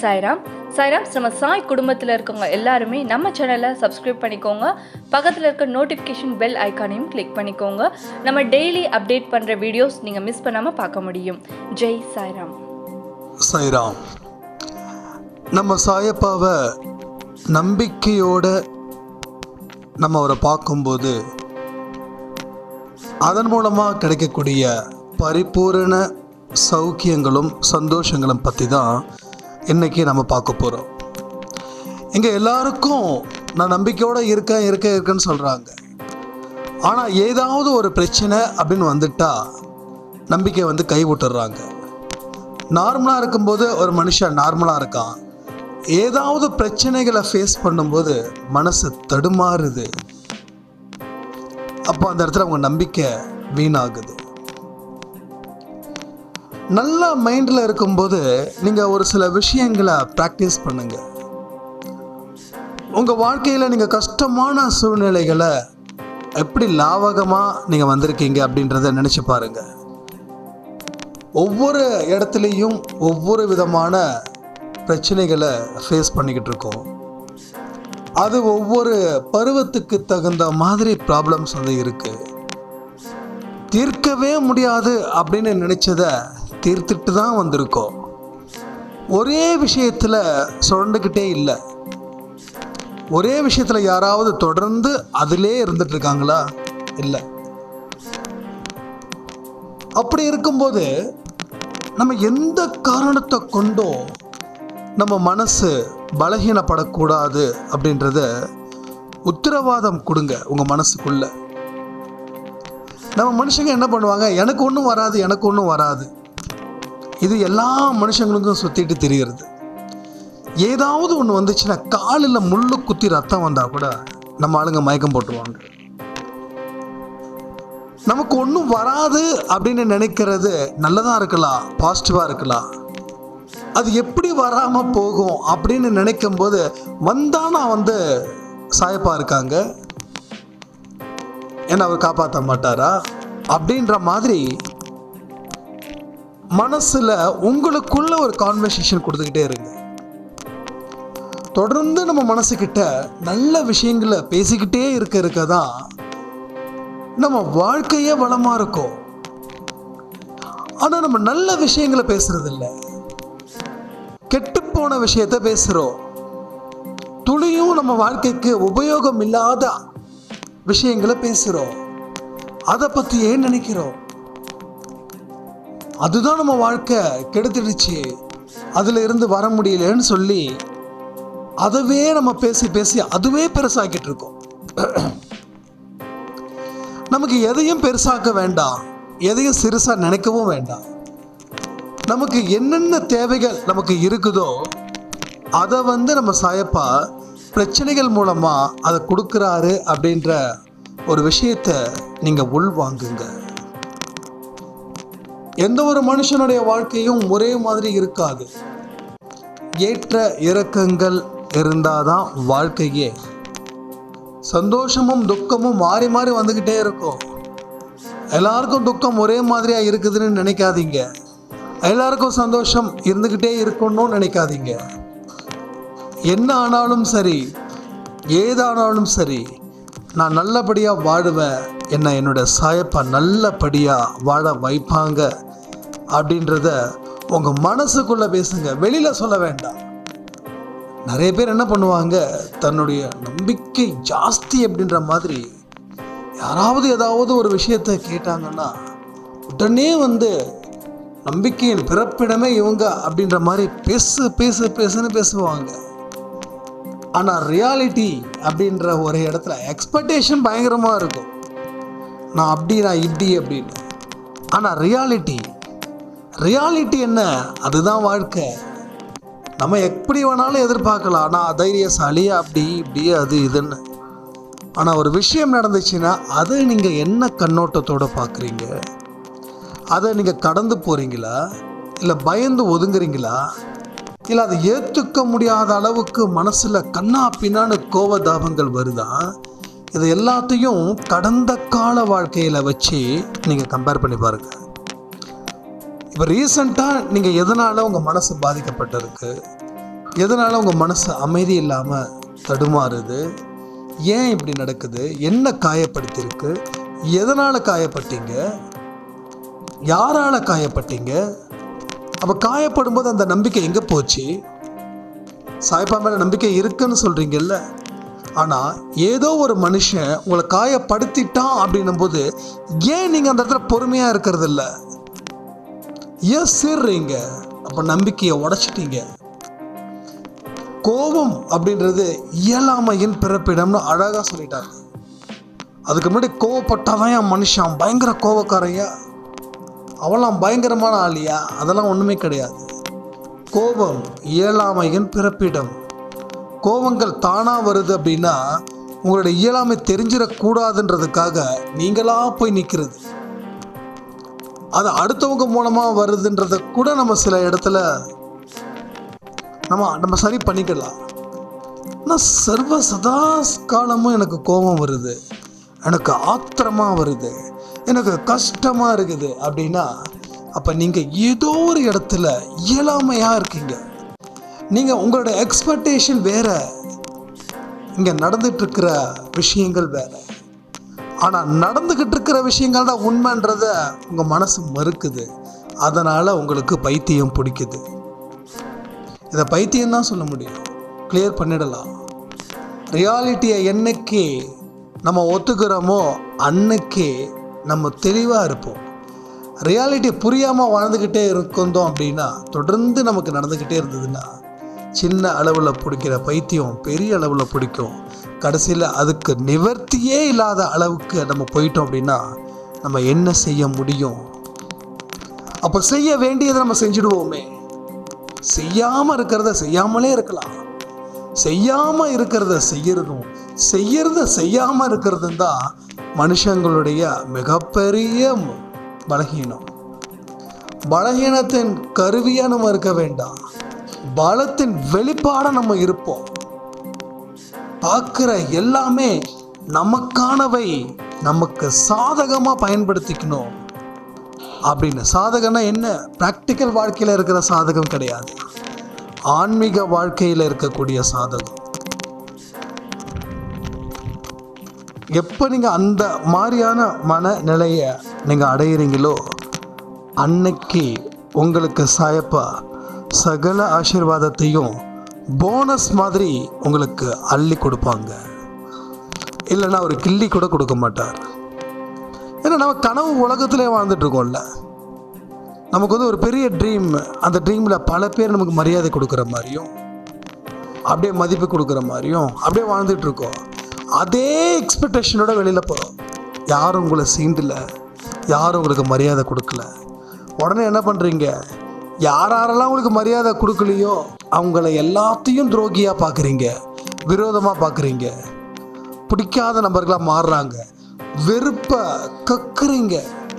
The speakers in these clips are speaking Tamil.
சாய்ராம். சாய்ராம்ஸ் நம்ம சாய் குடும்பத்தில் இருக்கவங்க எல்லாருமே நம்ம சேனலை சப்ஸ்கிரைப் பண்ணிக்கோங்க. பக்கத்தில் இருக்க நோட்டிஃபிகேஷன் பெல் ஐக்கானையும் கிளிக் பண்ணிக்கோங்க. நம்ம டெய்லி அப்டேட் பண்ணுற வீடியோஸ் நீங்கள் மிஸ் பண்ணாமல் பார்க்க முடியும். ஜெய் சாய்ராம். சாய்ராம். நம்ம சாயப்பாவை நம்பிக்கையோட நம்ம அவரை பார்க்கும்போது அதன் மூலமாக கிடைக்கக்கூடிய பரிபூரண சௌக்கியங்களும் சந்தோஷங்களும் பற்றி தான் இன்றைக்கி நம்ம பார்க்க போகிறோம். இங்கே எல்லாருக்கும் நான் நம்பிக்கையோடு இருக்கேன்னு சொல்கிறாங்க. ஆனால் ஏதாவது ஒரு பிரச்சனை அப்படின்னு வந்துட்டால் நம்பிக்கை கை விட்டுடுறாங்க. நார்மலாக இருக்கும்போது ஒரு மனுஷன் நார்மலாக இருக்கான். ஏதாவது பிரச்சனைகளை ஃபேஸ் பண்ணும்போது மனசு தடுமாறுது. அப்போ அந்த இடத்துல அவங்க நம்பிக்கை வீணாகுது. நல்ல மைண்டில் இருக்கும்போது நீங்கள் ஒரு சில விஷயங்களை ப்ராக்டிஸ் பண்ணுங்கள். உங்கள் வாழ்க்கையில் நீங்கள் கஷ்டமான சூழ்நிலைகளை எப்படி லாவகமாக நீங்கள் வந்திருக்கீங்க அப்படின்றத நினச்சி பாருங்கள். ஒவ்வொரு இடத்துலையும் ஒவ்வொரு விதமான பிரச்சனைகளை ஃபேஸ் பண்ணிக்கிட்டு இருக்கோம். அது ஒவ்வொரு பருவத்துக்கு தகுந்த மாதிரி ப்ராப்ளம்ஸ் இருக்குது. தீர்க்கவே முடியாது அப்படின்னு நினச்சதை தீர்த்துட்டு தான் வந்திருக்கோம். ஒரே விஷயத்தில் சுரண்டுக்கிட்டே இல்லை. ஒரே விஷயத்தில் யாராவது தொடர்ந்து அதிலே இருந்துட்டு இருக்காங்களா? இல்லை. அப்படி இருக்கும்போது நம்ம எந்த காரணத்தை கொண்டோ நம்ம மனசு பலகீனப்படக்கூடாது அப்படின்றத உத்தரவாதம் கொடுங்க உங்கள் மனசுக்குள்ள. நம்ம மனுஷங்க என்ன பண்ணுவாங்க? எனக்கு ஒன்றும் வராது. இது எல்லா மனுஷங்களுக்கும் சுற்றிட்டு தெரிகிறது. ஏதாவது ஒன்று வந்துச்சுன்னா காலில் முள்ளு குத்தி ரத்தம் வந்தால் கூட நம்ம ஆளுங்க மயக்கம் போட்டுருவாங்க. நமக்கு ஒன்றும் வராது அப்படின்னு நினைக்கிறது நல்லதாக இருக்கலாம், பாசிட்டிவாக இருக்கலாம். அது எப்படி வராமல் போகும் அப்படின்னு நினைக்கும் போது வந்தானா சாயப்பா இருக்காங்க, என்ன அவர் காப்பாற்ற மாட்டாரா அப்படின்ற மாதிரி மனசில் உங்களுக்குள்ள ஒரு கான்வர்சேஷன் கொடுத்துக்கிட்டே இருங்க. தொடர்ந்து நம்ம மனசுக்கிட்ட நல்ல விஷயங்களை பேசிக்கிட்டே இருக்க தான் நம்ம வாழ்க்கையே வளமாக இருக்கும். ஆனால் நம்ம நல்ல விஷயங்களை பேசுறதில்ல, கெட்டுப்போன விஷயத்த பேசுகிறோம். துளியும் நம்ம வாழ்க்கைக்கு உபயோகம் இல்லாத விஷயங்களை பேசுகிறோம். அதை பற்றி ஏன் நினைக்கிறோம்? அதுதான் நம்ம வாழ்க்கை கெடுத்துடுச்சு, அதில் இருந்து வர முடியலன்னு சொல்லி அதவே நம்ம பேசி அதுவே பெருசாக்கிட்டு இருக்கோம். நமக்கு எதையும் பெருசாக்க வேண்டாம், எதையும் சிறுசாக நினைக்கவும் வேண்டாம். நமக்கு என்னென்ன தேவைகள் நமக்கு இருக்குதோ அதை நம்ம சாயப்பா பிரச்சனைகள் மூலமாக அதை கொடுக்குறாரு அப்படின்ற ஒரு விஷயத்தை நீங்கள் உள்வாங்குங்க. எந்த ஒரு மனுஷனுடைய வாழ்க்கையும் ஒரே மாதிரி இருக்காது. ஏற்ற இறக்கங்கள் இருந்தாதான் வாழ்க்கையே. சந்தோஷமும் துக்கமும் மாறி மாறி வந்துக்கிட்டே இருக்கும். எல்லாருக்கும் துக்கம் ஒரே மாதிரியாக இருக்குதுன்னு நினைக்காதீங்க. எல்லாருக்கும் சந்தோஷம் இருந்துக்கிட்டே இருக்கணும்னு நினைக்காதீங்க. என்ன ஆனாலும் சரி, ஏதானாலும் சரி, நான் நல்லபடியாக வாழுவேன், என்னோட சாயப்பா நல்லபடியாக வாழ வைப்பாங்க அப்படின்றத உங்கள் மனசுக்குள்ளே பேசுங்க, வெளியில் சொல்ல வேண்டாம். நிறைய பேர் என்ன பண்ணுவாங்க, தன்னுடைய நம்பிக்கை ஜாஸ்தி அப்படின்ற மாதிரி யாராவது ஏதாவது ஒரு விஷயத்தை கேட்டாங்கன்னா உடனே நம்பிக்கையின் பிறப்பிடமே இவங்க அப்படின்ற மாதிரி பேசுன்னு பேசுவாங்க. ஆனால் ரியாலிட்டி அப்படின்ற ஒரு இடத்துல எக்ஸ்பெக்டேஷன் பயங்கரமாக இருக்கும். நான் இப்படி அப்படின்னு. ஆனால் ரியாலிட்டி என்ன? அதுதான் வாழ்க்கை. நம்ம எப்படி வேணாலும் எதிர்பார்க்கலாம், நான் தைரியசாலி இப்படி அது இதுன்னு. ஆனால் ஒரு விஷயம் நடந்துச்சுன்னா அதை நீங்கள் என்ன கண்ணோட்டத்தோடு பார்க்குறீங்க? அதை நீங்கள் கடந்து போகிறீங்களா, இல்லை பயந்து ஒதுங்குறீங்களா, இல்லை அதை ஏற்றுக்க முடியாத அளவுக்கு மனசில் கண்ணா பின்னான்னு கோபதாபங்கள் வருதா? இது எல்லாத்தையும் கடந்த கால வாழ்க்கையில் வச்சு நீங்கள் கம்பேர் பண்ணி பாருங்கள். இப்போ ரீசெண்டாக நீங்கள் எதனால் உங்கள் மனசு பாதிக்கப்பட்டிருக்கு, எதனால் உங்கள் மனசு அமைதி இல்லாமல் தடுமாறுது? ஏன் இப்படி நடக்குது? என்ன காயப்படுத்தியிருக்கு? எதனால் காயப்பட்டீங்க? யாரால் காயப்பட்டீங்க? அப்போ காயப்படும்போது அந்த நம்பிக்கை எங்கே போச்சு? சாய்ப்பா மேலே நம்பிக்கை இருக்குன்னு சொல்கிறீங்கல்ல, ஆனால் ஏதோ ஒரு மனுஷன் உங்களை காயப்படுத்திட்டான் அப்படின்னும் போது ஏன் நீங்கள் அந்த இடத்துல பொறுமையாக இருக்கிறது இல்லை? ஏன் சீர்றீங்க? அப்போ நம்பிக்கையை உடைச்சிட்டீங்க. கோபம் அப்படின்றது இயலாமையின் பிறப்பிடம்னு அழகாக சொல்லிட்டாங்க. அதுக்கு முன்னாடி கோவப்பட்டாதான் என் மனுஷன் பயங்கர கோபக்காரையா, அவெல்லாம் பயங்கரமான ஆளியா? அதெல்லாம் ஒன்றுமே கிடையாது. கோபம் இயலாமையின் பிறப்பிடம். கோபங்கள் தானாக வருது அப்படின்னா உங்களுடைய இயலாமை தெரிஞ்சிடக்கூடாதுன்றதுக்காக நீங்களாக போய் நிற்கிறது. அது அடுத்தவங்க மூலமாக வருதுன்றதை கூட நம்ம சில இடத்துல நம்ம சரி பண்ணிக்கலாம். ஆனால் சர்வ சதா காலமும் எனக்கு கோபம் வருது, எனக்கு ஆத்திரமாக வருது, எனக்கு கஷ்டமாக இருக்குது அப்படின்னா அப்போ நீங்கள் ஏதோ ஒரு இடத்துல இயலாமையாக இருக்கீங்க. நீங்கள் உங்களோட எக்ஸ்பெக்டேஷன் வேறு, இங்கே நடந்துகிட்ருக்கிற விஷயங்கள் வேறு. ஆனால் நடந்துக்கிட்டு இருக்கிற விஷயங்கள் தான் உண்மைன்றத உங்கள் மனசு மறுக்குது. அதனால் உங்களுக்கு பைத்தியம் பிடிக்குது. இதை பைத்தியம் தான் சொல்ல முடியும். கிளியர் பண்ணிடலாம். ரியாலிட்டியை என்னைக்கு நம்ம ஒத்துக்கிறோமோ அன்னைக்கு நம்ம தெளிவாக இருப்போம். ரியாலிட்டி புரியாமல் வாழ்ந்துக்கிட்டே இருக்கோம் அப்படின்னா தொடர்ந்து நமக்கு நடந்துக்கிட்டே இருந்ததுன்னா சின்ன அளவில் பிடிக்கிற பைத்தியம் பெரிய அளவில் பிடிக்கும். கடைசியில் அதுக்கு நிவர்த்தியே இல்லாத அளவுக்கு நம்ம போயிட்டோம் அப்படின்னா நம்ம என்ன செய்ய முடியும்? அப்போ செய்ய வேண்டியதை நம்ம செஞ்சுடுவோமே. செய்யாமல் இருக்கிறத செய்யாமலே இருக்கலாம். செய்யாமல் இருக்கிறத செய்யறத செய்யாமல் இருக்கிறது தான் மனுஷங்களுடைய மிகப்பெரிய பலகீனம். பலகீனத்தின் கருவியாக நம்ம இருக்க வேண்டாம், பலத்தின் வெளிப்பாட நம்ம இருப்போம். பார்க்குற எல்லாமே நமக்கானவை, நமக்கு சாதகமாக பயன்படுத்திக்கணும் அப்படின்னு. சாதகம்னா என்ன? ப்ராக்டிக்கல் வாழ்க்கையில் இருக்கிற சாதகம் கிடையாது, ஆன்மீக வாழ்க்கையில் இருக்கக்கூடிய சாதகம். எப்போ நீங்கள் அந்த மாதிரியான மனநிலையை நீங்கள் அடையிறீங்களோ அன்னைக்கு உங்களுக்கு சாயப்பா சகல ஆசீர்வாதத்தையும் போனஸ் மாதிரி உங்களுக்கு அள்ளி கொடுப்பாங்க. இல்லைன்னா ஒரு கிள்ளி கூட கொடுக்க மாட்டார். ஏன்னா நம்ம கனவு உலகத்திலே வாழ்ந்துட்டுருக்கோம்ல. நமக்கு வந்து ஒரு பெரிய ட்ரீம், அந்த ட்ரீமில் பல பேர் நமக்கு மரியாதை கொடுக்குற மாதிரியும் அப்படியே மதிப்பு கொடுக்குற மாதிரியும் அப்படியே வாழ்ந்துட்டுருக்கோம். அதே எக்ஸ்பெக்டேஷனோட வெளியில் போகிறோம். யாரும் உங்களை சீண்டல, யாரும் உங்களுக்கு மரியாதை கொடுக்கல. உடனே என்ன பண்ணுறீங்க? யாரெல்லாம் உங்களுக்கு மரியாதை கொடுக்கலையோ அவங்கள எல்லாத்தையும் துரோகியாக பார்க்குறீங்க, விரோதமாக பார்க்குறீங்க, பிடிக்காத நபர்களாக மாறுறாங்க, வெறுப்பை கக்குறீங்க.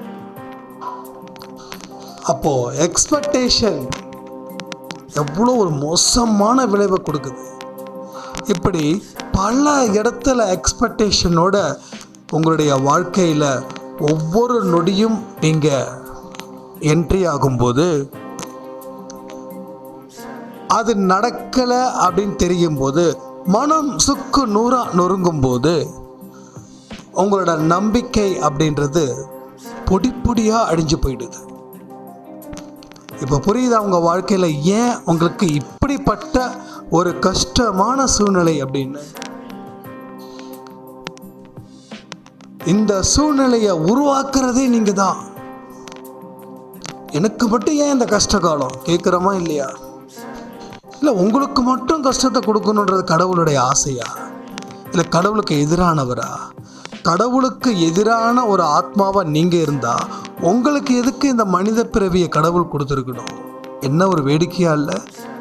அப்போது எக்ஸ்பெக்டேஷன் எவ்வளோ ஒரு மோசமான விளைவை கொடுக்குது. இப்படி பல இடத்துல எக்ஸ்பெக்டேஷனோட உங்களுடைய வாழ்க்கையில் ஒவ்வொரு நொடியும் நீங்கள் என்ட்ரி ஆகும்போது அது நடக்கலை அப்படின்னு தெரியும் போது, மனம் சுக்கு நூறாக நொறுங்கும்போது உங்களோட நம்பிக்கை அப்படின்றது பொடி பொடியாக அழிஞ்சு போயிடுது. இப்போ புரியுதா உங்கள் வாழ்க்கையில் ஏன் உங்களுக்கு இப்படிப்பட்ட ஒரு கஷ்டமான சூழ்நிலை அப்படின்னு? இந்த சூழ்நிலையை உருவாக்குறதே நீங்கள் தான். எனக்கு மட்டும் ஏன் இந்த கஷ்ட காலம் கேட்குறோமா இல்லையா? இல்லை உங்களுக்கு மட்டும் கஷ்டத்தை கொடுக்கணுன்றது கடவுளுடைய ஆசையா? இல்லை கடவுளுக்கு எதிரானவரா? கடவுளுக்கு எதிரான ஒரு ஆத்மாவா நீங்கள் இருந்தால் உங்களுக்கு எதுக்கு இந்த மனித பிறவியை கடவுள் கொடுத்துருக்கணும்? என்ன ஒரு வேடிக்கையா இல்லை?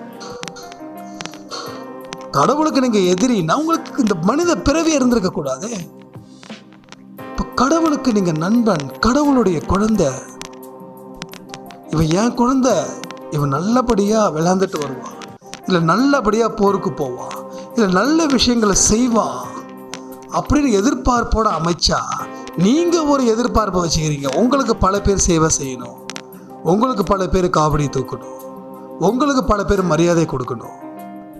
கடவுளுக்கு நீங்கள் எதிரின்னா உங்களுக்கு இந்த மனித பிறவி இருந்திருக்க கூடாது. இப்போ கடவுளுக்கு நீங்கள் நண்பன், கடவுளுடைய குழந்தை. இவன் ஏன் குழந்தை, இவன் நல்லபடியாக விளையாண்டுட்டு வருவான், இல்லை நல்லபடியாக போருக்கு போவான், இல்லை நல்ல விஷயங்களை செய்வான் அப்படின்னு எதிர்பார்ப்போட அமைச்சா நீங்கள் ஒரு எதிர்பார்ப்பை வச்சுக்கிறீங்க. உங்களுக்கு பல பேர் சேவை செய்யணும், உங்களுக்கு பல பேர் காவடி தூக்கணும், உங்களுக்கு பல பேர் மரியாதை கொடுக்கணும்.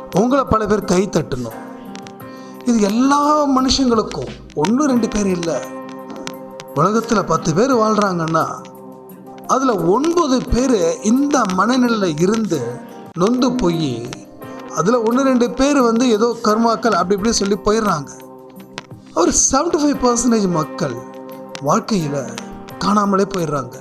உங்களை பல பேர் கை தட்டணும். இது எல்லா மனுஷங்களுக்கும், 1-2 பேர் இல்லை. உலகத்தில் 10 பேர் வாழ்கிறாங்கன்னா அதில் 9 பேர் இந்த மனநிலையில் இருந்து நொந்து போய், அதில் 1-2 பேர் ஏதோ கர்மாக்கள் அப்படி இப்படி சொல்லி போயிடுறாங்க. ஒரு 75% மக்கள் வாழ்க்கையில் காணாமலே போயிடுறாங்க.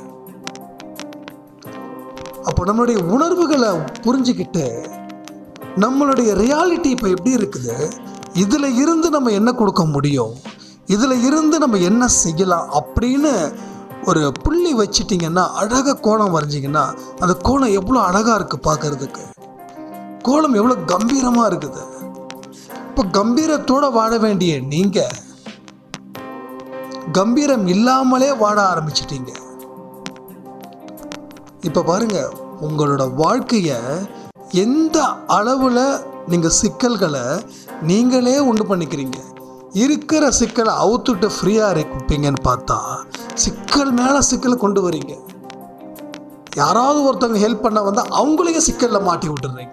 அப்போ நம்மளுடைய உணர்வுகளை புரிஞ்சுக்கிட்டு நம்மளுடைய ரியாலிட்டி இப்போ எப்படி இருக்குது, இதில் இருந்து நம்ம என்ன கொடுக்க முடியும், இதில் இருந்து நம்ம என்ன செய்யலாம் அப்படின்னு ஒரு புள்ளி வச்சிட்டிங்கன்னா, அழகாக கோலம் வரைஞ்சிங்கன்னா அந்த கோலம் எவ்வளோ அழகாக இருக்குது பார்க்கறதுக்கு. கோலம் எவ்வளோ கம்பீரமாக இருக்குது. இப்போ கம்பீரத்தோடு வாழ வேண்டிய நீங்கள் கம்பீரம் இல்லாமலே வாழ ஆரம்பிச்சிட்டீங்க. இப்போ பாருங்க, உங்களோட வாழ்க்கையை எந்த அளவில் நீங்கள் சிக்கல்களை நீங்களே உண்டு பண்ணிக்கிறீங்க. இருக்கிற சிக்கலை அவுத்துட்டு ஃப்ரீயாக இருப்பீங்கன்னு பார்த்தா சிக்கல் மேலே சிக்கலை கொண்டு வரீங்க. யாராவது ஒருத்தவங்க ஹெல்ப் பண்ண வந்தால் அவங்களையும் சிக்கலில் மாட்டி விட்டுறீங்க.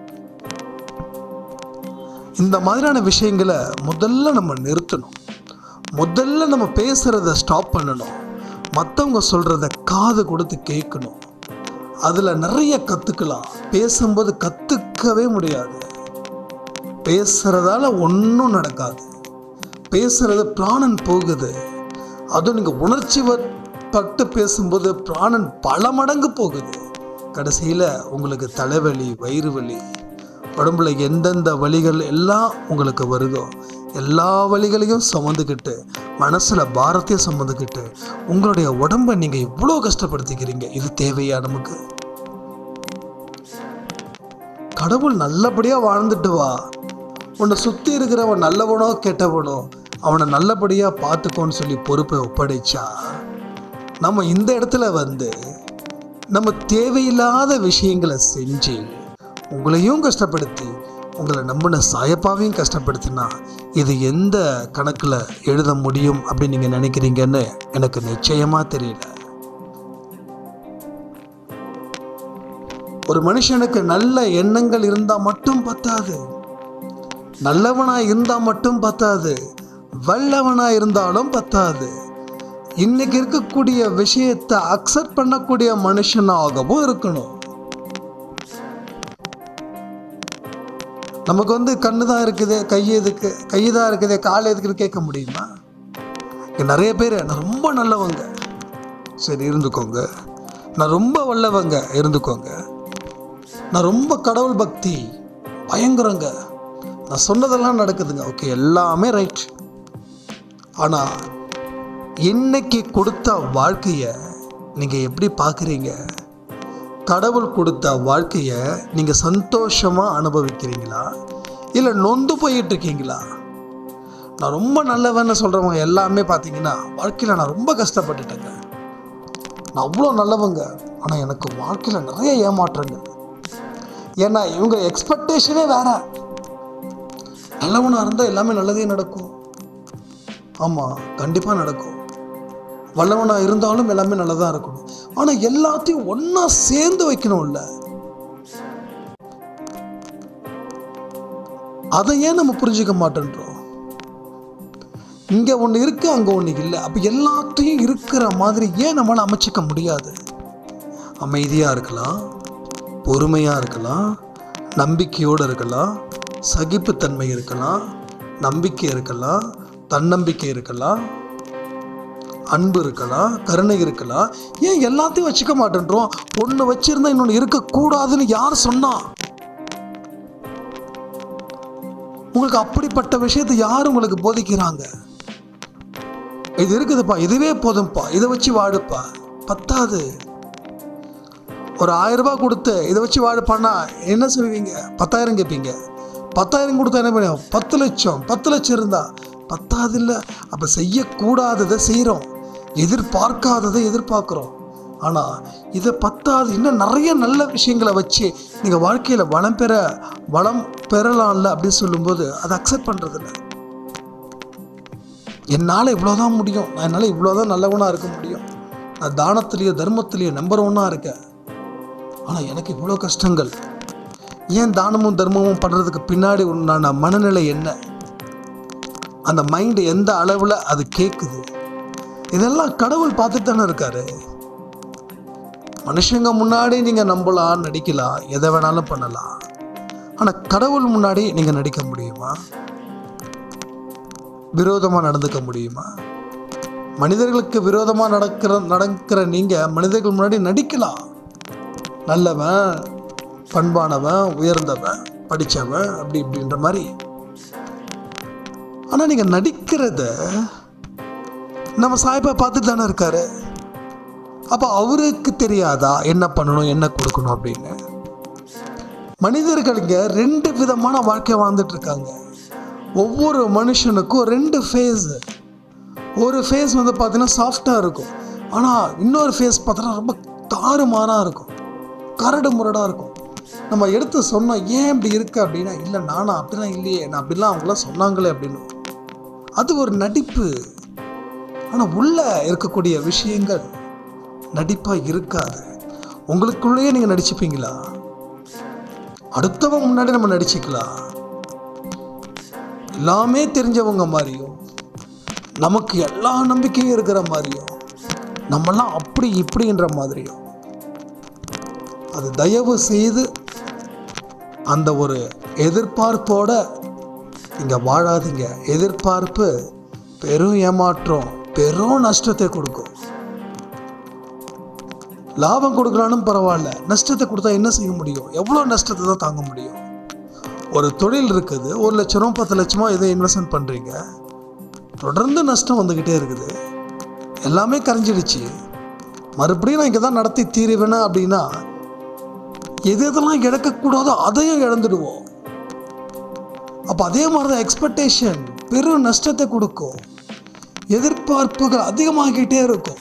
இந்த மாதிரியான விஷயங்களை முதல்ல நம்ம நிறுத்தணும். முதல்ல நம்ம பேசுகிறத ஸ்டாப் பண்ணணும். மற்றவங்க சொல்கிறத காது கொடுத்து கேட்கணும். அதில் நிறைய கற்றுக்கலாம். பேசும்போது கற்றுக்கவே முடியாது. பேசுகிறதால ஒன்றும் நடக்காது. பேசுகிறது பிராணன் போகுது. அதுவும் நீங்கள் உணர்ச்சி பட்டு பேசும்போது பிராணன் பல மடங்கு போகுது. கடைசியில் உங்களுக்கு தலைவலி, வயிறு வலி, உடம்புல எந்தெந்த வலிகள் எல்லாம் உங்களுக்கு வருதோ எல்லா வலிகளையும் சுமந்துக்கிட்டு, மனசில் பாரத்தையும் சுமந்துக்கிட்டு உங்களுடைய உடம்பை நீங்கள் இவ்வளோ கஷ்டப்படுத்திக்கிறீங்க. இது தேவையா நமக்கு? கடவுள் நல்லபடியாக வாழ்ந்துட்டு வா, உன்னை சுற்றி இருக்கிறவன் நல்லவனோ கெட்டவனோ அவனை நல்லபடியாக பார்த்துக்கோன்னு சொல்லி பொறுப்பை ஒப்படைச்சா, நம்ம இந்த இடத்துல நம்ம தேவையில்லாத விஷயங்களை செஞ்சு உங்களையும் கஷ்டப்படுத்தி உங்களை நம்பின சாயப்பாவையும் கஷ்டப்படுத்தினா இது எந்த கணக்கில் எழுத முடியும் அப்படின்னு நீங்கள் நினைக்கிறீங்கன்னு எனக்கு நிச்சயமாக தெரியல. ஒரு மனுஷனுக்கு நல்ல எண்ணங்கள் இருந்தால் மட்டும் பத்தாது, நல்லவனாக இருந்தால் மட்டும் பத்தாது, வல்லவனாக இருந்தாலும் பத்தாது. இன்னைக்கு இருக்கக்கூடிய விஷயத்தை அக்செப்ட் பண்ணக்கூடிய மனுஷனாகவும் இருக்கணும். நமக்கு கண்ணு தான் இருக்குது, கை தான் இருக்குது, கால் எதுக்குன்னு கேட்க முடியுமா? இங்கே நிறைய பேர் நான் ரொம்ப நல்லவங்க, சரி இருந்துக்கோங்க. நான் ரொம்ப வல்லவங்க, இருந்துக்கோங்க. நான் ரொம்ப கடவுள் பக்தி பயங்கரங்க, நான் சொன்னதெல்லாம் நடக்குதுங்க, ஓகே, எல்லாமே ரைட். ஆனால் இன்னைக்கு கொடுத்த வாழ்க்கையை நீங்கள் எப்படி பார்க்குறீங்க? கடவுள் கொடுத்த வாழ்க்கையை நீங்கள் சந்தோஷமாக அனுபவிக்கிறீங்களா, இல்லை நொந்து போயிட்டு இருக்கீங்களா? நான் ரொம்ப நல்லவன்னு சொல்கிறவங்க எல்லாமே பார்த்தீங்கன்னா வாழ்க்கையில் நான் ரொம்ப கஷ்டப்பட்டுட்டேங்க, நான் அவ்வளோ நல்லவங்க, ஆனால் எனக்கு வாழ்க்கையில் நிறைய ஏமாற்றங்க. ஏன்னா இவங்க எக்ஸ்பெக்டேஷனே வேற. நல்லவனாக இருந்தால் எல்லாமே நல்லதே நடக்கும். ஆமாம், கண்டிப்பாக நடக்கும். வல்லவனாக இருந்தாலும் எல்லாமே நல்லதாக இருக்கணும். ஆனால் எல்லாத்தையும் ஒன்றா சேர்ந்து வைக்கணும்ல, அதை ஏன் நம்ம புரிஞ்சுக்க மாட்டேன்றோம்? இங்கே ஒன்று இருக்கு, அங்கே ஒன்று இல்லை. அப்போ எல்லாத்தையும் இருக்கிற மாதிரி ஏன் நம்மளால் அமைச்சிக்க முடியாது? அமைதியாக இருக்கலாம், பொறுமையாக இருக்கலாம், நம்பிக்கையோடு இருக்கலாம், சகிப்புத்தன்மை இருக்கலாம், நம்பிக்கை இருக்கலாம், தன்னம்பிக்கை இருக்கலாம், அன்பு இருக்கலாம், கருணை இருக்கலாம். ஏன் எல்லாத்தையும் வச்சுக்க மாட்டேன்றோம்? ஒன்று வச்சிருந்தா இன்னொன்று இருக்கக்கூடாதுன்னு யார் சொன்னா? உங்களுக்கு அப்படிப்பட்ட விஷயத்தை யார் உங்களுக்கு போதிக்கிறாங்க? இது இருக்குதுப்பா, இதுவே போதும்ப்பா, இதை வச்சு வாழுப்பா. பத்தாது. ஒரு 1000 ரூபாய் கொடுத்து இதை வச்சு வாழுப்பான்னா என்ன சொல்லுவீங்க? 10,000 கேட்பீங்க. 10,000 கொடுத்தா என்ன பண்ணுவோம்? 10 லட்சம். 10 லட்சம் இருந்தா பத்தாது இல்லை. அப்போ செய்யக்கூடாததை செய்கிறோம், எதிர்பார்க்காததை எதிர்பார்க்குறோம். ஆனால் இதை பத்தாது, இன்னும் நிறைய நல்ல விஷயங்களை வச்சு நீங்கள் வாழ்க்கையில் வளம் பெறலாம்ல அப்படின்னு சொல்லும்போது அதை அக்செப்ட் பண்ணுறதில்ல. என்னால் இவ்வளோதான் முடியும், நான் என்னால் இவ்வளோதான் நல்லவனாக இருக்க முடியும், நான் தானத்திலேயோ தர்மத்திலேயோ நம்பர் 1 இருக்கேன், ஆனால் எனக்கு இவ்வளோ கஷ்டங்கள், ஏன் தானமும் தர்மமும் பண்ணுறதுக்கு பின்னாடி உண்டான மனநிலை என்ன, அந்த மைண்டு எந்த அளவில் அது கேட்குது, இதெல்லாம் கடவுள் பார்த்துட்டு தானே இருக்காரு. மனுஷங்க முன்னாடி நீங்கள் நம்பலாம், நடிக்கலாம், எதை வேணாலும் பண்ணலாம். ஆனால் கடவுள் முன்னாடி நீங்கள் நடிக்க முடியுமா? விரோதமாக நடந்துக்க முடியுமா? மனிதர்களுக்கு விரோதமாக நடக்கிற நீங்கள் மனிதர்கள் முன்னாடி நடிக்கலாம். நல்லவன், பண்பானவன், உயர்ந்தவன், படித்தவன், அப்படி இப்படின்ற மாதிரி. ஆனால் நீங்கள் நடிக்கிறத நம்ம சாய்பா பார்த்துட்டு தானே இருக்காரு. அப்போ அவருக்கு தெரியாதா என்ன பண்ணணும், என்ன கொடுக்கணும் அப்படின்னு? மனிதர்களுங்க 2 விதமான வாழ்க்கை வாழ்ந்துட்டு இருக்காங்க. ஒவ்வொரு மனுஷனுக்கும் 2 ஃபேஸ். ஒரு ஃபேஸ் வந்து பார்த்தீங்கன்னா சாஃப்டாக இருக்கும், ஆனால் இன்னொரு ஃபேஸ் பார்த்தோன்னா ரொம்ப தாறுமாறாக இருக்கும், கரடு முரடாக இருக்கும். நம்ம எடுத்து சொன்னோம் ஏன் இப்படி இருக்கு அப்படின்னா, இல்லை நானா அப்படிலாம் இல்லையே, நான் அப்படிலாம் அவங்களாம் சொன்னாங்களே அப்படின்னு. அது ஒரு நடிப்பு. ஆனால் உள்ளே இருக்கக்கூடிய விஷயங்கள் நடிப்பாக இருக்காது. உங்களுக்குள்ளேயே நீங்கள் நடிச்சுப்பீங்களா? அடுத்தவங்க முன்னாடி நம்ம நடிச்சுக்கலாம். எல்லாமே தெரிஞ்சவங்க மாதிரியும், நமக்கு எல்லா நம்பிக்கையும் இருக்கிற மாதிரியும், நம்மெல்லாம் அப்படி இப்படின்ற மாதிரியும். அது தயவு செய்து அந்த ஒரு எதிர்பார்ப்போட இங்கே வாழாதீங்க. எதிர்பார்ப்பு பெரும் ஏமாற்றம், பெரும் நஷ்டத்தை கொடுக்கும். லாபம் கொடுக்கலான்னு பரவாயில்ல, நஷ்டத்தை கொடுத்தா என்ன செய்ய முடியும்? எவ்வளோ நஷ்டத்தை தான் தாங்க முடியும்? ஒரு தொழில் இருக்குது, 1 லட்சமோ 10 லட்சமோ எதை இன்வெஸ்ட்மெண்ட் பண்ணுறீங்க, தொடர்ந்து நஷ்டம் வந்துக்கிட்டே இருக்குது, எல்லாமே கரைஞ்சிடுச்சு, மறுபடியும் நான் இங்கே தான் நடத்தி தீருவேனா அப்படின்னா எது எதெல்லாம் இழக்கக்கூடாதோ அதையும் இழந்துடுவோம். அப்போ அதே மாதிரி தான் எக்ஸ்பெக்டேஷன் பெரும் நஷ்டத்தை கொடுக்கும். எதிர்பார்ப்புகள் அதிகமாகிட்டே இருக்கும்.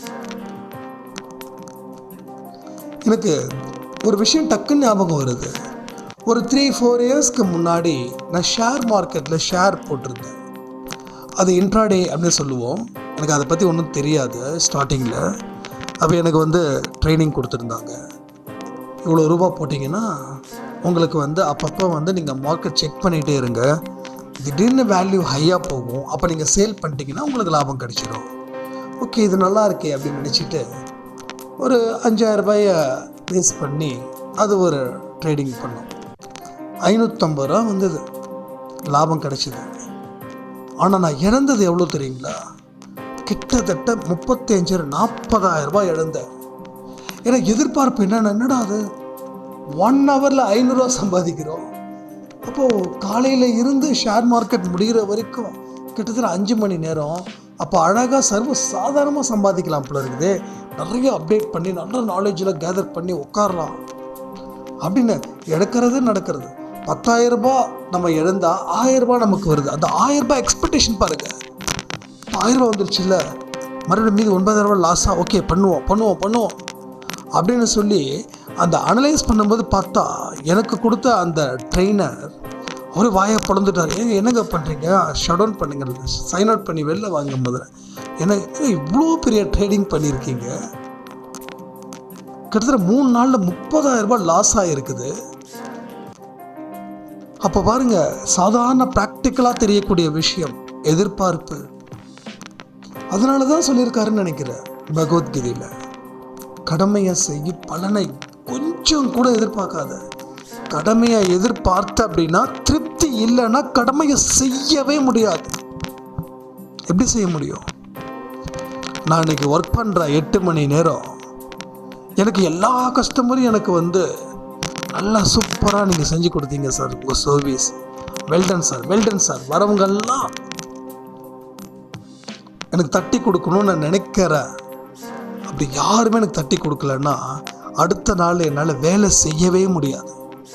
எனக்கு ஒரு விஷயம் டக்குன்னு ஞாபகம் வருது. ஒரு 3-4 இயர்ஸ்க்கு முன்னாடி நான் ஷேர் மார்க்கெட்டில் ஷேர் போட்டிருந்தேன். அது இன்ட்ராடே அப்படின்னு சொல்லுவோம். எனக்கு அதை பற்றி ஒன்றும் தெரியாது ஸ்டார்டிங்கில். அப்போ எனக்கு வந்து ட்ரைனிங் கொடுத்துருந்தாங்க. இவ்வளோ ரூபா போட்டிங்கன்னா உங்களுக்கு வந்து அப்பப்போ வந்து நீங்கள் மார்க்கெட் செக் பண்ணிகிட்டே இருங்க, திடீர்னு வேல்யூ ஹையாக போகும், அப்போ நீங்கள் சேல் பண்ணிட்டீங்கன்னா உங்களுக்கு லாபம் கிடைச்சிடும். ஓகே, இது நல்லா இருக்கே அப்படின்னு நினச்சிட்டு ஒரு 5000 ரூபாயை பேஸ் பண்ணி அது ஒரு ட்ரேடிங் பண்ணோம். 550 ரூபா வந்தது, லாபம் கிடைச்சிது. ஆனால் நான் இழந்தது எவ்வளோ தெரியுங்களா? கிட்டத்தட்ட 35,000-40,000 ரூபாய் இழந்தேன். ஏன்னா எதிர்பார்ப்பு என்னடா அது 1 ஹவரில் 500 ரூபா சம்பாதிக்கிறோம். அப்போது காலையில் இருந்து ஷேர் மார்க்கெட் முடிகிற வரைக்கும் கிட்டத்தட்ட 5 மணி நேரம். அப்போ அழகாக சர்வ சாதாரணமாக சம்பாதிக்கலாம் போல இருக்குது. நிறைய அப்டேட் பண்ணி நல்ல நாலேஜில் கேதர் பண்ணி உட்காரலாம் அப்படின்னு எடுக்கிறது நடக்கிறது. 10,000 ரூபாய் நம்ம இழந்தால் 1000 ரூபாய் நமக்கு வருது. அந்த 1000 ரூபாய் எக்ஸ்பெக்டேஷன் பாருங்கள். 1000 ரூபா வந்துருச்சு இல்லை, மறுபடியும் மீது 9,000 ரூபாய் லாஸாக, ஓகே பண்ணுவோம் அப்படின்னு சொல்லி அந்த அனலைஸ் பண்ணும்போது பார்த்தா எனக்கு கொடுத்த அந்த ட்ரெயினர் ஒரு வாயை பொழந்துட்டார். என்னங்க பண்ணுறீங்க, ஷட் டவுன் பண்ணுங்க, சைன் அவுட் பண்ணி வெளில வாங்க முதல்ல. ஏன்னா இவ்வளோ பெரிய ட்ரேடிங் பண்ணியிருக்கீங்க, கிட்டத்தட்ட 3 நாளில் 30,000 ரூபாய் லாஸ் ஆகிருக்குது. அப்போ பாருங்க, சாதாரண ப்ராக்டிக்கலாக தெரியக்கூடிய விஷயம் எதிர்பார்ப்பு. அதனால தான் சொல்லியிருக்காருன்னு நினைக்கிறேன் பகவத்கீதையில், கடமையை செய்ய பலனை கொஞ்சம் கூட எதிர்பார்க்காத. கடமையை எதிர்பார்த்த அப்படின்னா திருப்தி இல்லைன்னா கடமையை செய்யவே முடியாது. எப்படி செய்ய முடியும்? நான் இன்னைக்கு ஒர்க் பண்ணுற 8 மணி நேரம் எனக்கு எல்லா கஸ்டமரும் எனக்கு வந்து நல்லா சூப்பராக நீங்கள் செஞ்சு கொடுத்தீங்க சார், உங்கள் சர்வீஸ் வெல்டன் சார் வரவங்கெல்லாம் எனக்கு தட்டி கொடுக்கணும்னு நான் நினைக்கிறேன். அப்படி யாருமே எனக்கு தட்டி கொடுக்கலன்னா அடுத்த நாள் என்னால் வேலை செய்யவே முடியாது.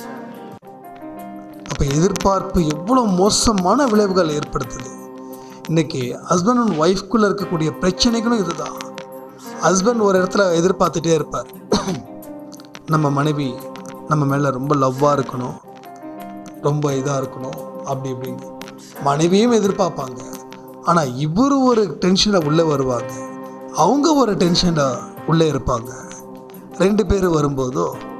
அப்போ எதிர்பார்ப்பு எவ்வளோ மோசமான விளைவுகள் ஏற்படுத்துது. இன்றைக்கி ஹஸ்பண்ட் அண்ட் ஒய்ஃப்குள்ளே இருக்கக்கூடிய பிரச்சனைகளும் இதுதான். ஹஸ்பண்ட் ஒரு இடத்துல எதிர்பார்த்துட்டே இருப்பார், நம்ம மனைவி நம்ம மேலே ரொம்ப லவ்வாக இருக்கணும், ரொம்ப இதாக இருக்கணும், அப்படி இப்படின்னு மனைவியும் எதிர்பார்ப்பாங்க. ஆனால் இவர் ஒரு டென்ஷனில் உள்ளே வருவாங்க, அவங்க ஒரு டென்ஷனில் உள்ளே இருப்பாங்க. 2 பேர் வரும்போதோ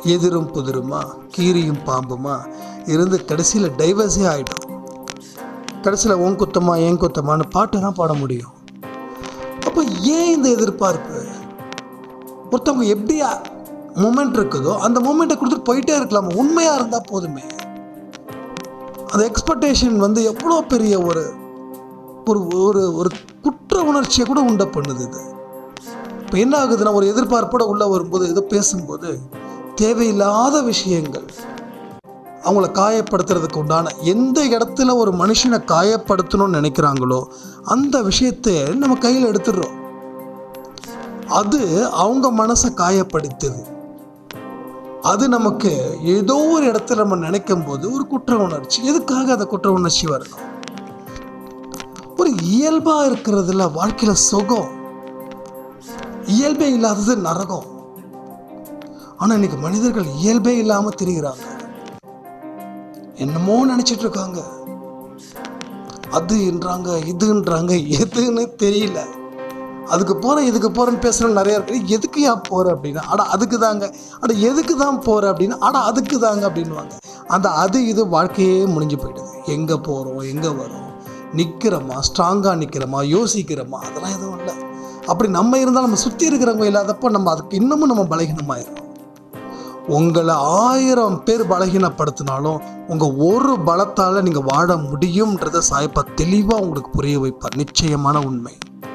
எதிரும் புதிருமா கீரியும் பாம்புமா இருந்து கடைசியில் டைவர்ஸே ஆகிடும். கடைசியில் உன் குத்தமா ஏன் குத்தமானு பாட்டு தான் பாட முடியும். அப்போ ஏன் இந்த எதிர்பார்ப்பு? ஒருத்தவங்க எப்படி மூமெண்ட் இருக்குதோ அந்த மூமெண்ட்டை கொடுத்துட்டு போயிட்டே இருக்கலாமா? உண்மையாக இருந்தால் போதுமே. அந்த எக்ஸ்பெக்டேஷன் வந்து எவ்வளோ பெரிய ஒரு ஒரு ஒரு குற்ற உணர்ச்சியை கூட உண்ட பண்ணுது. இது இப்போ என்ன ஆகுதுன்னா, ஒரு எதிர்பார்ப்போட உள்ளே வரும்போது ஏதோ பேசும்போது தேவையில்லாத விஷயங்கள் அவங்கள காயப்படுத்துறதுக்கு உண்டான, எந்த இடத்துல ஒரு மனுஷனை காயப்படுத்தணும்னு நினைக்கிறாங்களோ அந்த விஷயத்தை நம்ம கையில் எடுத்துடுறோம். அது அவங்க மனசை காயப்படுத்துது. அது நமக்கு ஏதோ ஒரு இடத்துல நம்ம நினைக்கும் போது ஒரு குற்ற உணர்ச்சி. எதுக்காக அந்த குற்ற உணர்ச்சி வரணும்? ஒரு இயல்பாக இருக்கிறதுல வாழ்க்கையில் சுகம், இயல்பே இல்லாதது நரகம். ஆனால் இன்னைக்கு மனிதர்கள் இயல்பே இல்லாமல் திரிகிறாங்க. என்னமோ நினைச்சிட்டு இருக்காங்க. அதுன்றாங்க இதுன்றாங்க, எதுன்னு தெரியல. அதுக்கு போகிறேன் இதுக்கு போகிறேன்னு பேசுகிறவங்க நிறையா இருக்கு. எதுக்கு ஏன் போகிற அப்படின்னா, அடா அதுக்கு தாங்க, அட எதுக்கு தான் போகிற அப்படின்னா, அடா அதுக்கு தாங்க அப்படின்வாங்க. அந்த அது இது வாழ்க்கையே முடிஞ்சு போயிடுது. எங்கே போகிறோம் எங்கே வரோம், நிற்கிறோமா ஸ்ட்ராங்காக நிற்கிறோமா யோசிக்கிறோமா, அதெல்லாம் எதுவும் இல்லை. அப்படி நம்ம இருந்தால் நம்ம சுற்றி இருக்கிறவங்க இல்லாதப்போ நம்ம அதுக்கு இன்னமும் நம்ம பலகீனமாயிடும். உங்களை 1000 பேர் பலகீனப்படுத்தினாலும் உங்கள் ஒரு பலத்தால் நீங்கள் வாழ முடியும்ன்றதை சாய்ப்பா தெளிவாக உங்களுக்கு புரிய வைப்பார். நிச்சயமான உண்மை.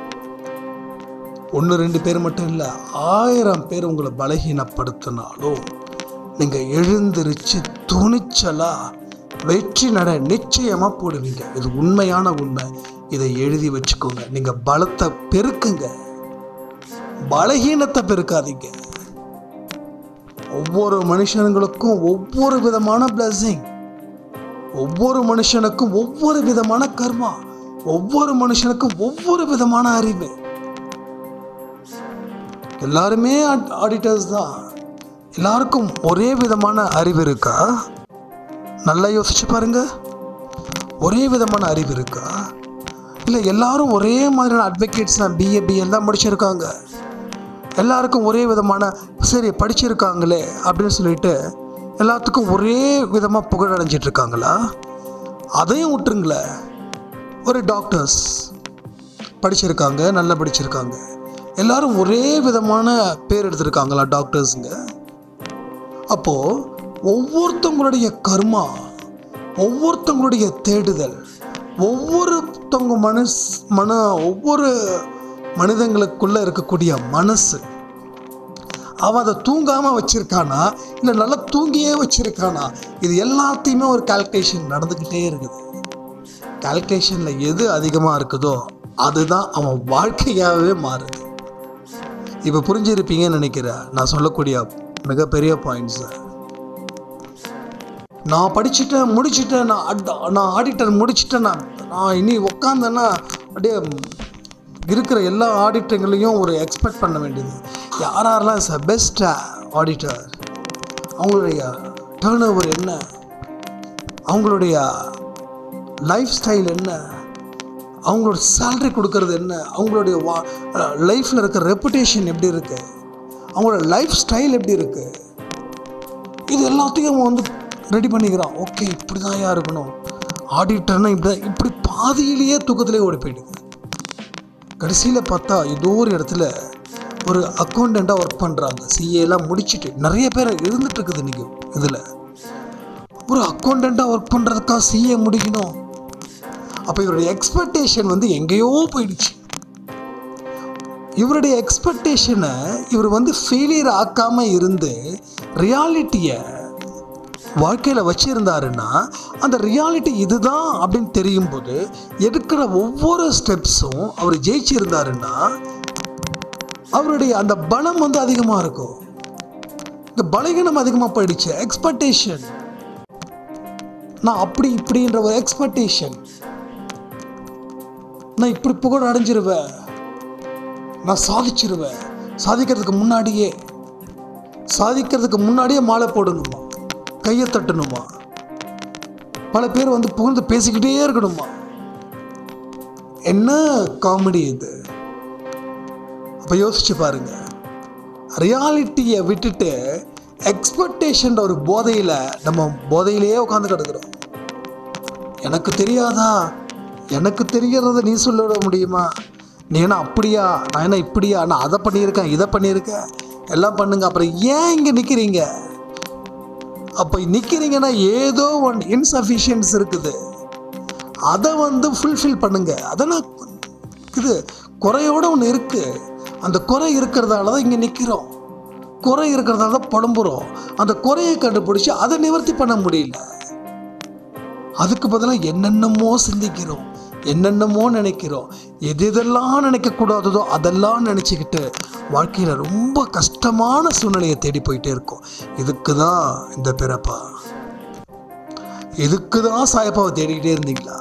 1-2 பேர் மட்டும் இல்லை, 1000 பேர் உங்களை பலகீனப்படுத்தினாலும் நீங்கள் எழுந்திருச்சு துணிச்சலாக வெற்றி நட நிச்சயமாக போடுவீங்க. இது உண்மையான உண்மை. இதை எழுதி வச்சுக்கோங்க. நீங்கள் பலத்தை பெருக்குங்க, பலகீனத்தை பெருக்காதீங்க. ஒவ்வொரு மனுஷனுங்களுக்கும் ஒவ்வொரு விதமான பிளஸிங், ஒவ்வொரு மனுஷனுக்கும் ஒவ்வொரு விதமான கர்மா, ஒவ்வொரு மனுஷனுக்கும் ஒவ்வொரு விதமான அறிவு. எல்லாருமே ஆடிட்டர்ஸ் தான். எல்லாருக்கும் ஒரே விதமான அறிவு இருக்கா? நல்லா யோசிச்சு பாருங்க. ஒரே விதமான அறிவு இருக்கா? இல்லை எல்லாரும் ஒரே மாதிரியான அட்வொகேட்ஸ் தான், பிஏ தான் முடிச்சிருக்காங்க. எல்லாருக்கும் ஒரே விதமான சரி படிச்சிருக்காங்களே அப்படின்னு சொல்லிட்டு எல்லாத்துக்கும் ஒரே விதமாக புகழடைஞ்சிட்டு இருக்காங்களா? அதையும் விட்டுருங்களே. ஒரு டாக்டர்ஸ் படிச்சிருக்காங்க, நல்லா படிச்சிருக்காங்க, எல்லாரும் ஒரே விதமான பேர் எடுத்திருக்காங்களா டாக்டர்ஸுங்க? அப்போது ஒவ்வொருத்தவங்களுடைய கர்மா, ஒவ்வொருத்தவங்களுடைய தேடுதல், ஒவ்வொரு மனிதங்களுக்குள்ளே இருக்கக்கூடிய மனசு, அவன் அதை தூங்காமல் வச்சுருக்கானா இல்லை நல்லா தூங்கியே வச்சுருக்கானா, இது எல்லாத்தையுமே ஒரு கால்குலேஷன் நடந்துக்கிட்டே இருக்குது. கால்குலேஷனில் எது அதிகமாக இருக்குதோ அதுதான் அவன் வாழ்க்கையாகவே மாறுது. இப்போ புரிஞ்சிருப்பீங்கன்னு நினைக்கிறேன் நான் சொல்லக்கூடிய மிகப்பெரிய பாயிண்ட்ஸை. நான் படிச்சுட்டேன் முடிச்சுட்டேன், நான் ஆடிட்டர் முடிச்சுட்டேன், நான் இனி உக்காந்தேன்னா அப்படியே இருக்கிற எல்லா ஆடிட்டர்களையும் ஒரு எக்ஸ்பெக்ட் பண்ண வேண்டியது. யாரெல்லாம் இஸ் பெஸ்ட் ஆடிட்டர், அவங்களுடைய டேர்ன் ஓவர் என்ன, அவங்களுடைய லைஃப் ஸ்டைல் என்ன, அவங்களோட சேலரி கொடுக்கறது என்ன, அவங்களுடைய லைஃப்பில் இருக்கிற ரெப்புடேஷன் எப்படி இருக்குது, அவங்களோட லைஃப் ஸ்டைல் எப்படி இருக்குது, இது எல்லாத்தையும் அவன் வந்து ரெடி பண்ணிக்கிறான். ஓகே இப்படி தான் இருக்கணும் ஆடிட்டர்னா இப்படி பாதியிலேயே தூக்கத்திலே ஓடி போயிடுது. கடைசியில் பார்த்தா ஏதோ ஒரு இடத்துல ஒரு அக்கௌண்டண்ட்டாக ஒர்க் பண்ணுறாங்க, சிஏலாம் முடிச்சுட்டு நிறைய பேர் இருந்துட்டு இருக்குது. இன்றைக்கி இதில் ஒரு அக்கௌண்டண்ட்டாக ஒர்க் பண்ணுறதுக்காக சிஏ முடிக்கணும். அப்போ இவருடைய எக்ஸ்பெக்டேஷன் வந்து எங்கேயோ போயிடுச்சு. இவருடைய எக்ஸ்பெக்டேஷனை இவர் வந்து ஃபெயிலியர் ஆக்காமல் இருந்து ரியாலிட்டியை வாழ்க்கையில் வச்சுருந்தாருன்னா, அந்த ரியாலிட்டி இதுதான் அப்படின்னு தெரியும் போது எடுக்கிற ஒவ்வொரு ஸ்டெப்ஸும் அவர் ஜெயிச்சிருந்தாருன்னா அவருடைய அந்த பலம் வந்து அதிகமாக இருக்கும். இந்த பலகீனம் அதிகமாக போயிடுச்சு. எக்ஸ்பெக்டேஷன், நான் அப்படி இப்படின்ற ஒரு எக்ஸ்பெக்டேஷன், நான் இப்படி புகழ் அடைஞ்சிருவேன், நான் சாதிச்சிருவேன், சாதிக்கிறதுக்கு முன்னாடியே மாலை போடணுமா, கையை தட்டணுமா, பல பேர் வந்து புகழ்ந்து பேசிக்கிட்டே இருக்கணுமா. என்ன காமெடி இது? அப்போ யோசிச்சு பாருங்க. ரியாலிட்டியை விட்டுட்டு எக்ஸ்பெக்டேஷன் ஒரு போதையில் நம்ம போதையிலேயே உட்காந்து கிடக்குறோம். எனக்கு தெரியாதா, எனக்கு தெரிகிறத நீ சொல்லிட முடியுமா, நீ என்ன அப்படியா, நான் என்ன இப்படியா, நான் அதை பண்ணியிருக்கேன் இதை பண்ணியிருக்கேன் எல்லாம் பண்ணுங்க. அப்புறம் ஏன் இங்கே நிற்கிறீங்க? அப்போ நிற்கிறீங்கன்னா ஏதோ ஒன்று இன்சஃபிஷியன்ஸ் இருக்குது, அதை ஃபுல்ஃபில் பண்ணுங்க. அதெல்லாம் இது குறையோடு ஒன்று இருக்குது. அந்த குறை இருக்கிறதால தான் இங்கே நிற்கிறோம், குறை இருக்கிறதால தான் புலம்புறோம். அந்த குறையை கண்டுபிடிச்சி அதை நிவர்த்தி பண்ண முடியல. அதுக்கு பதிலாக என்னென்னமோ சிந்திக்கிறோம், என்னென்னமோ நினைக்கிறோம். எதெல்லாம் நினைக்கக்கூடாததோ அதெல்லாம் நினச்சிக்கிட்டு வாழ்க்கையில் ரொம்ப கஷ்டமான சூழ்நிலையை தேடி போயிட்டே இருக்கோம். இதுக்கு தான் இந்த பிறப்பா? இதுக்கு தான் சாயப்பாவை தேடிக்கிட்டே இருந்தீங்களா?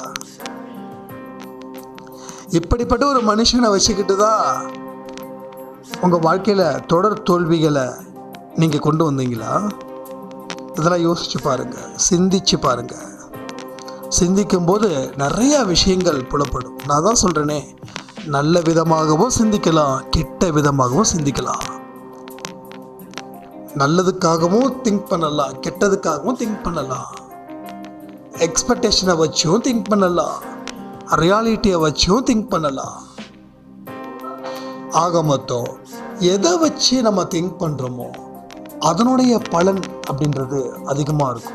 இப்படிப்பட்ட ஒரு மனுஷனை வச்சுக்கிட்டு தான் உங்கள் வாழ்க்கையில் தொடர் தோல்விகளை நீங்கள் கொண்டு வந்தீங்களா? இதெல்லாம் யோசிச்சு பாருங்கள், சிந்திச்சு பாருங்கள். சிந்திக்கும்போது நிறையா விஷயங்கள் புலப்படும். நான் தான் சொல்கிறேனே, நல்ல விதமாகவும் சிந்திக்கலாம், கெட்ட விதமாகவும் சிந்திக்கலாம். நல்லதுக்காகவும் திங்க் பண்ணலாம், கெட்டதுக்காகவும் திங்க் பண்ணலாம். எக்ஸ்பெக்டேஷனை வச்சும் திங்க் பண்ணலாம், ரியாலிட்டியை வச்சும் திங்க் பண்ணலாம். ஆக மொத்தம் எதை வச்சு நம்ம திங்க் பண்ணுறோமோ அதனுடைய பலன் அப்படின்றது அதிகமாக இருக்கும்.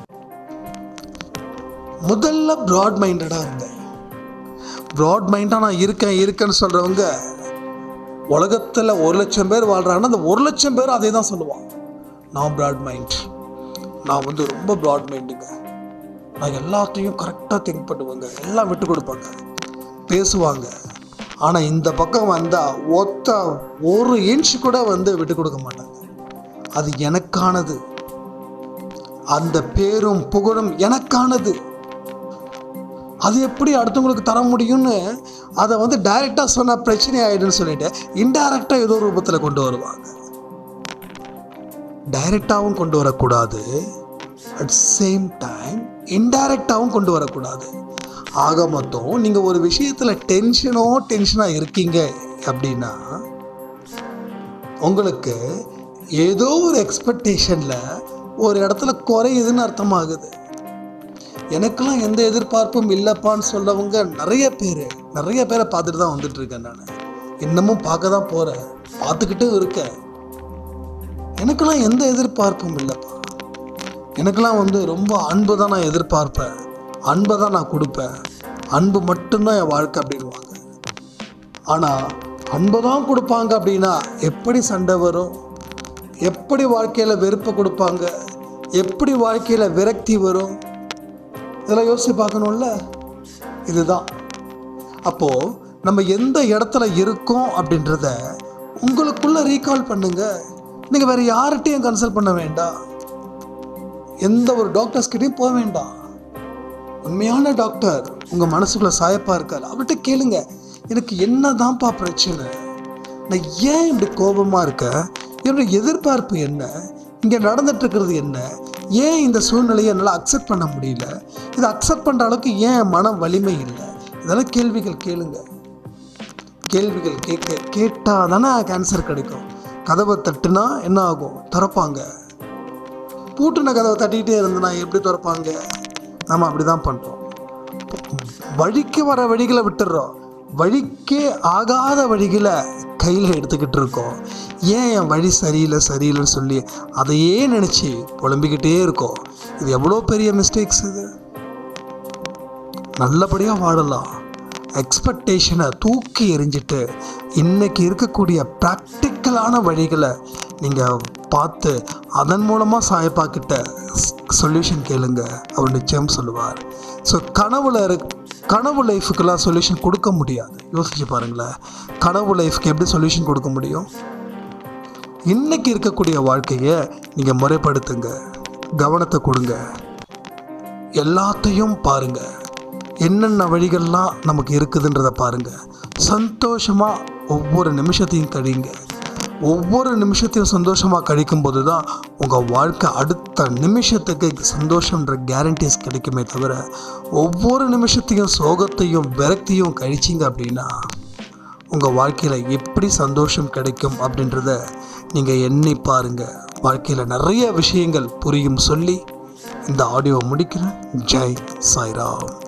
முதல்ல ப்ராட் மைண்டடாக இருங்க. ப்ராட் மைண்டாக நான் இருக்கேன்னு சொல்கிறவங்க உலகத்தில் 1,00,000 பேர் வாழ்கிறாங்கன்னா அந்த 1,00,000 பேர் அதே தான் சொல்லுவான், நான் ப்ராட் மைண்ட், நான் ரொம்ப ப்ராட் மைண்டுங்க, நான் எல்லாத்தையும் கரெக்டாக திங்க் பண்ணுவேங்க, எல்லாம் விட்டு கொடுப்பாங்க, பேசுவாங்க. ஆனால் இந்த பக்கம் வந்தால் ஒரு இன்ச் கூட விட்டு கொடுக்க மாட்டாங்க. அது எனக்கானது, அந்த பேரும் புகழும் எனக்கானது, அது எப்படி அடுத்தவங்களுக்கு தர முடியும்னு அதை டைரெக்டாக சொன்னால் பிரச்சனை ஆகிடுன்னு சொல்லிட்டு இன்டைரக்டாக ஏதோ ரூபத்தில் கொண்டு வருவாங்க. டைரெக்டாகவும் கொண்டு வரக்கூடாது, அட் சேம் டைம் இன்டைரக்டாகவும் கொண்டு வரக்கூடாது. ஆக மொத்தம் நீங்கள் ஒரு விஷயத்தில் டென்ஷனாக இருக்கீங்க அப்படின்னா உங்களுக்கு ஏதோ ஒரு எக்ஸ்பெக்டேஷனில் ஒரு இடத்துல குறையுதுன்னு அர்த்தமாகுது. எனக்கெல்லாம் எந்த எதிர்பார்ப்பும் இல்லைப்பான்னு சொல்லவங்க நிறைய பேரை பார்த்துட்டு தான் வந்துட்டுருக்கேன். நான் இன்னமும் பார்க்க தான் போகிறேன், பார்த்துக்கிட்டும் இருக்கேன். எனக்கெல்லாம் எந்த எதிர்பார்ப்பும் இல்லைப்பா, எனக்கெல்லாம் ரொம்ப அன்பு தான் நான் எதிர்பார்ப்பேன், அன்பை தான் நான் கொடுப்பேன், அன்பு மட்டும்தான் என் வாழ்க்கை அப்படின்வாங்க. ஆனால் அன்பை தான் கொடுப்பாங்க அப்படின்னா எப்படி சண்டை வரும், எப்படி வாழ்க்கையில் வெறுப்பை கொடுப்பாங்க, எப்படி வாழ்க்கையில் விரக்தி வரும், இதெல்லாம் யோசித்து பார்க்கணும்ல. இதுதான் அப்போது நம்ம எந்த இடத்துல இருக்கோம் அப்படின்றத உங்களுக்குள்ளே ரீகால் பண்ணுங்க. நீங்கள் வேறு யார்கிட்டையும் கன்சல்ட் பண்ண வேண்டாம், எந்த ஒரு டாக்டர்ஸ்கிட்டையும் போக வேண்டாம். உண்மையான டாக்டர் உங்கள் மனசுக்குள்ளே சாயப்பா இருக்கார், அவர்கிட்ட கேளுங்க, எனக்கு என்ன தான்ப்பா பிரச்சனை, நான் ஏன் இப்படி கோபமாக இருக்கேன், என்னோட எதிர்பார்ப்பு என்ன, இங்கே நடந்துட்டுருக்கிறது என்ன, ஏன் இந்த சூழ்நிலையை என்னால் அக்செப்ட் பண்ண முடியல, இதை அக்செப்ட் பண்ணுற அளவுக்கு ஏன் மனம் வலிமை இல்லை, இதெல்லாம் கேள்விகள் கேளுங்க. கேள்விகள் கேட்டால் தானே கேன்சர் கிடைக்கும். கதவை தட்டுனா என்ன ஆகும், திறப்பாங்க. பூட்டின கதவை தட்டிக்கிட்டே இருந்தனா எப்படி திறப்பாங்க? நம்ம அப்படி தான் பண்ணுறோம். வழிக்கு வர வழிகளை விட்டுடுறோம், வழிக்கே ஆகாத வழிகளை கையில் எடுத்துக்கிட்டு இருக்கோம். ஏன் என் வழி சரியில்லைன்னு சொல்லி அதையே நினச்சி புலம்பிக்கிட்டே இருக்கோம். இது எவ்வளோ பெரிய மிஸ்டேக்ஸ். இது நல்லபடியாக வாழலாம். எக்ஸ்பெக்டேஷனை தூக்கி எறிஞ்சிட்டு இன்றைக்கி இருக்கக்கூடிய ப்ராக்டிக்கலான வழிகளை நீங்கள் பார்த்து அதன் மூலமாக சாயப்பாக்கிட்ட சொல்யூஷன் கேளுங்க, அவர் நிச்சயம் சொல்லுவார். ஸோ கனவு லைஃபுக்கெல்லாம் சொல்யூஷன் கொடுக்க முடியாது. யோசிச்சு பாருங்களேன், கனவு லைஃப்க்கு எப்படி சொல்யூஷன் கொடுக்க முடியும்? இன்றைக்கி இருக்கக்கூடிய வாழ்க்கையை நீங்கள் முறைப்படுத்துங்க, கவனத்தை கொடுங்க, எல்லாத்தையும் பாருங்கள், என்னென்ன வழிகள்லாம் நமக்கு இருக்குதுன்றதை பாருங்கள். சந்தோஷமாக ஒவ்வொரு நிமிஷத்தையும் கழிங்க. ஒவ்வொரு நிமிஷத்தையும் சந்தோஷமாக கழிக்கும்போது தான் உங்கள் வாழ்க்கை அடுத்த நிமிஷத்துக்கு சந்தோஷன்ற கேரண்டிஸ் கிடைக்குமே தவிர ஒவ்வொரு நிமிஷத்தையும் சோகத்தையும் விரக்தியும் கழிச்சிங்க அப்படின்னா உங்கள் வாழ்க்கையில் எப்படி சந்தோஷம் கிடைக்கும் அப்படின்றத நீங்கள் எண்ணி பாருங்கள். வாழ்க்கையில் நிறைய விஷயங்கள் புரியும் சொல்லி இந்த ஆடியோவை முடிக்கிறேன். ஜெய் சாய்ராம்.